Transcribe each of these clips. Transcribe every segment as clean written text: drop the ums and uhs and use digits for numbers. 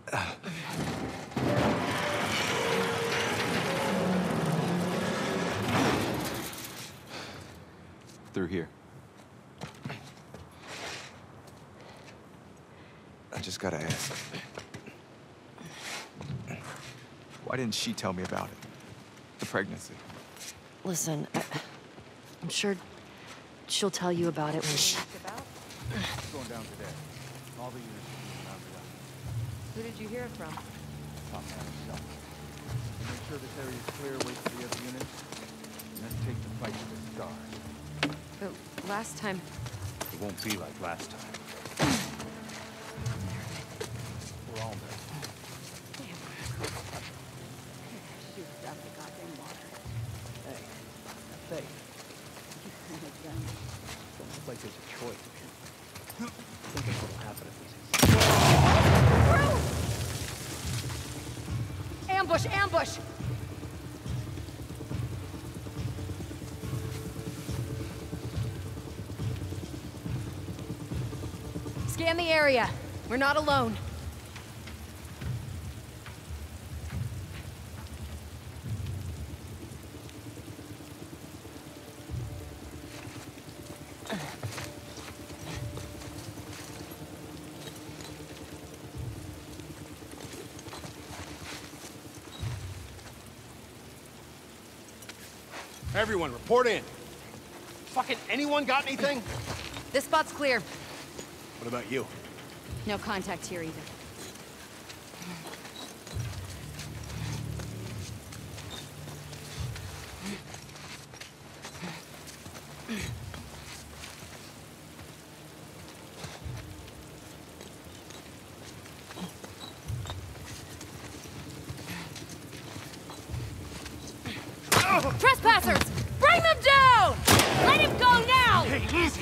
Through here. I just gotta ask. Why didn't she tell me about it? The pregnancy. Listen, I'm sure she'll tell you about it when she... It's going down today. All the units will be rounded up. Who did you hear it from? Top man himself. Make sure this area is clear, wait for the other units, and then take the fight to the scars. But last time... It won't be like last time. We're all there. Hey, don't look like there's a choice. I think that's what'll happen if Ambush! Ambush! Scan the area. We're not alone. Everyone, report in. Fucking anyone got anything? This spot's clear. What about you? No contact here either. Trespassers! Bring them down! Let him go now! Hey, easy!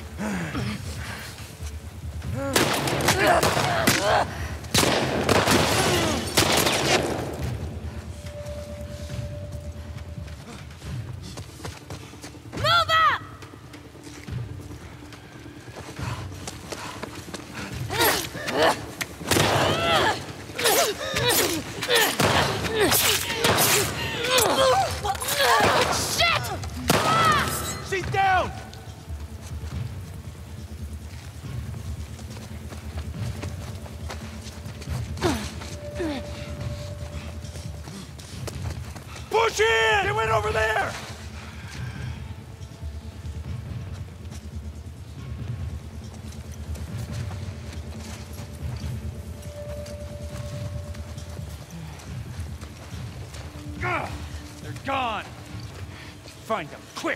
Move up! Shit! She's down! Push in! It went over there! They're gone! Find them, quick!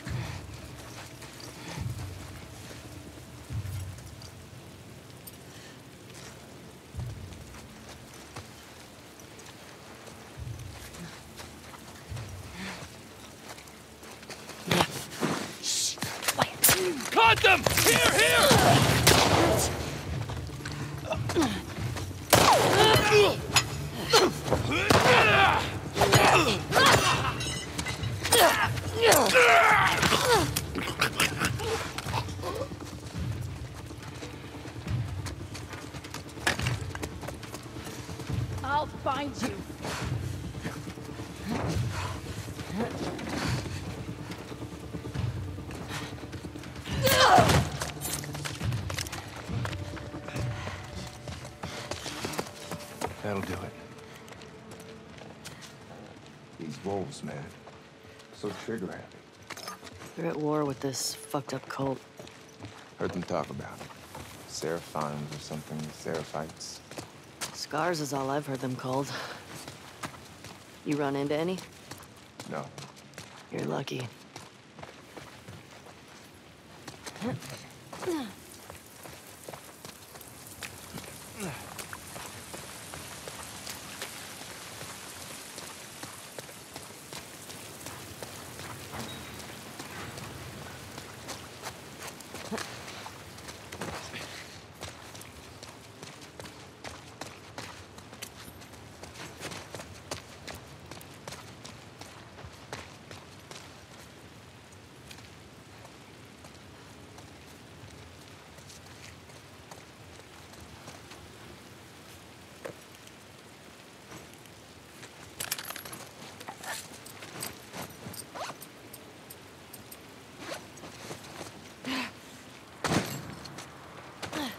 Caught them! Here! I'll find you. That'll do it. These wolves, man. So trigger happy. They're at war with this fucked up cult. Heard them talk about it. Seraphimes or something, Seraphites. Scars is all I've heard them called. You run into any? No. You're lucky.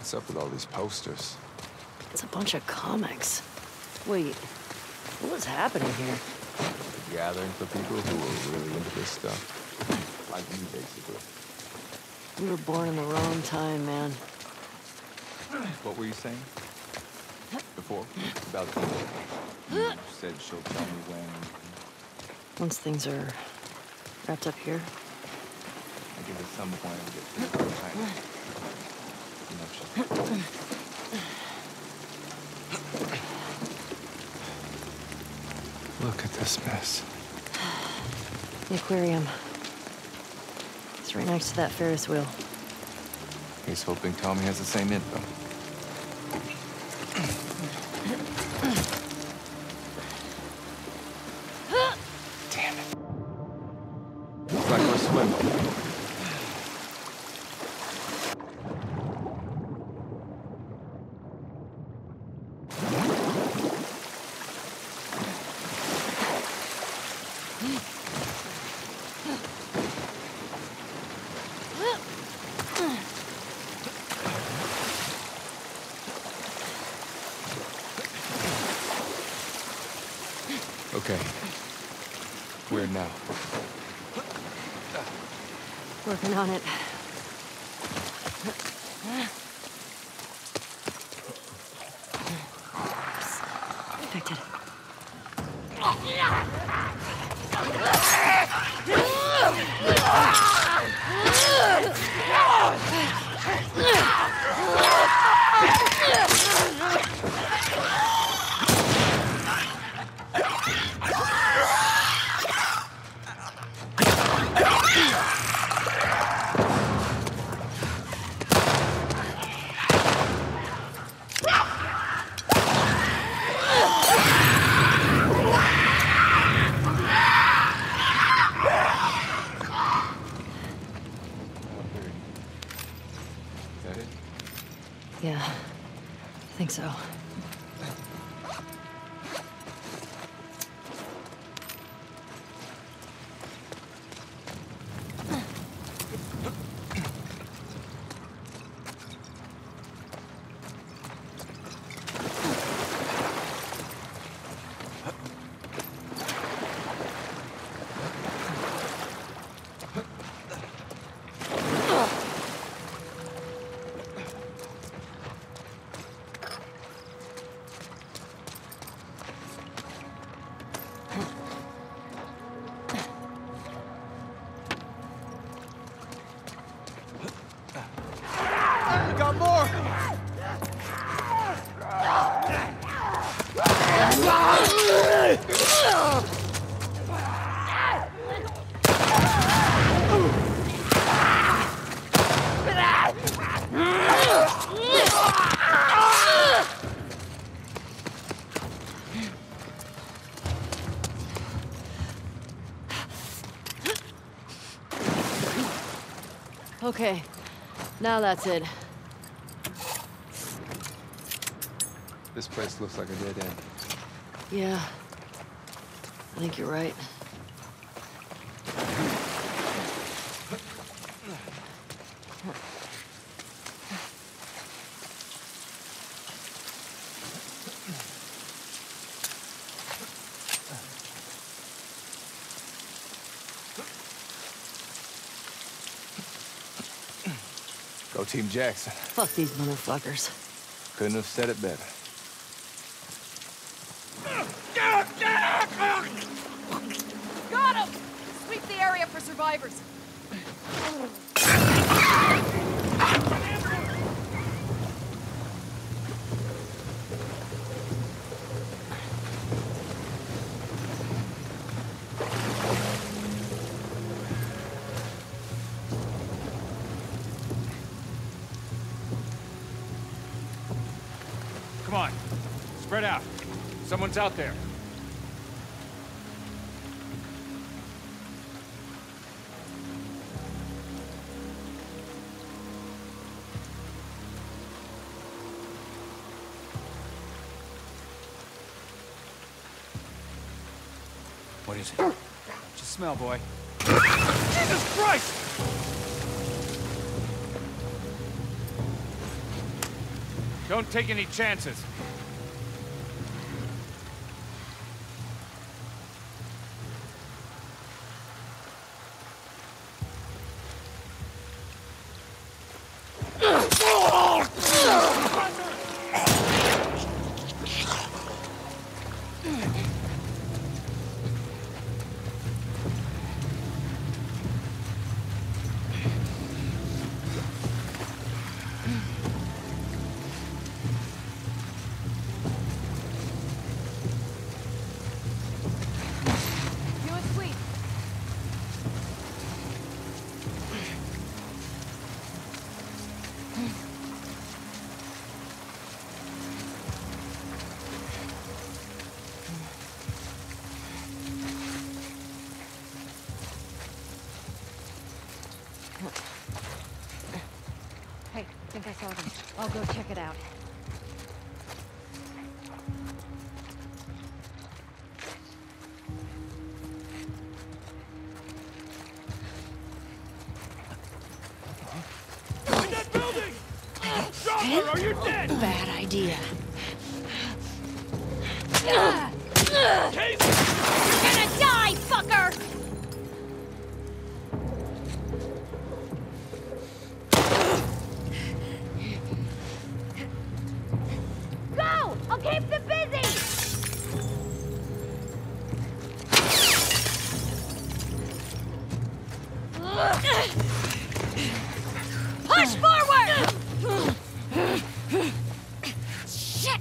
What's up with all these posters? It's a bunch of comics. Wait, what's happening here? A gathering for people who are really into this stuff. Like me, basically. We were born in the wrong time, man. What were you saying? Before? About you said she'll tell me when... Once things are wrapped up here. I guess at some point I'll get things behind. You know, look at this mess. The aquarium. It's right next to that Ferris wheel. He's hoping Tommy has the same info. Damn it. Looks like we're swimming. Okay. Where now? Working on it. Infected. Yeah, I think so. Got more! Okay, now that's it. This place looks like a dead end. Yeah, I think you're right. Go Team Jackson. Fuck these motherfuckers. Couldn't have said it better. Got him! Sweep the area for survivors. Come on. Spread out. Someone's out there. What is it? Just smell, boy. Jesus Christ! Don't take any chances. You and Sweet. Hey, think I saw them. I'll go check it out. In that building! Chopper, are you dead? Bad idea. Casey! You're gonna die, fucker! Go! I'll keep them busy! Push forward! Shit!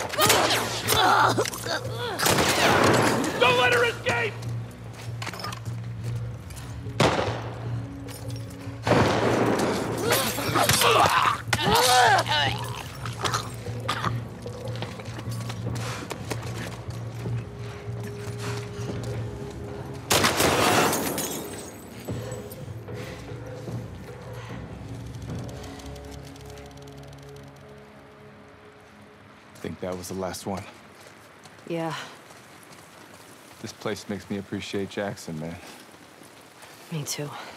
Don't let her escape! I think that was the last one. Yeah, This place makes me appreciate Jackson, man. me too.